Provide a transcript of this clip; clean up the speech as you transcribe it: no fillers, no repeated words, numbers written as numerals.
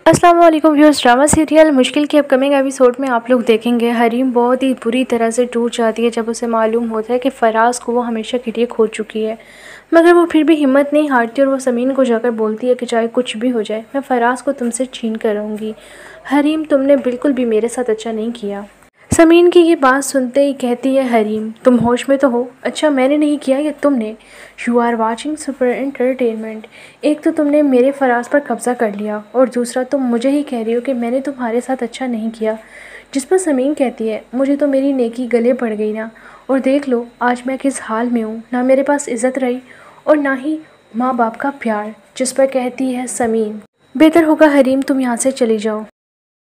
अस्सलाम वालेकुम viewers. Drama serial मुश्किल के अपकमिंग एपिसोड में आप लोग देखेंगे हरीम बहुत ही बुरी तरह से टूट जाती है जब उसे मालूम होता है कि फ़राज़ को वो हमेशा के लिए खो चुकी है। मगर वो फिर भी हिम्मत नहीं हारती और वो समीन को जाकर बोलती है कि चाहे कुछ भी हो जाए मैं फ़राज़ को तुमसे छीन कर रहूँगी। हरीम, तुमने बिल्कुल भी मेरे साथ अच्छा नहीं किया। समीन की ये बात सुनते ही कहती है हरीम, तुम होश में तो हो? अच्छा, मैंने नहीं किया या तुमने? You are watching super entertainment. एक तो तुमने मेरे फ़राज़ पर कब्ज़ा कर लिया और दूसरा तुम मुझे ही कह रही हो कि मैंने तुम्हारे साथ अच्छा नहीं किया। जिस पर समीन कहती है, मुझे तो मेरी नेकी गले पड़ गई ना, और देख लो आज मैं किस हाल में हूँ। ना मेरे पास इज़्ज़त रही और ना ही माँ बाप का प्यार। जिस पर कहती है समीन, बेहतर होगा हरीम तुम यहाँ से चली जाओ।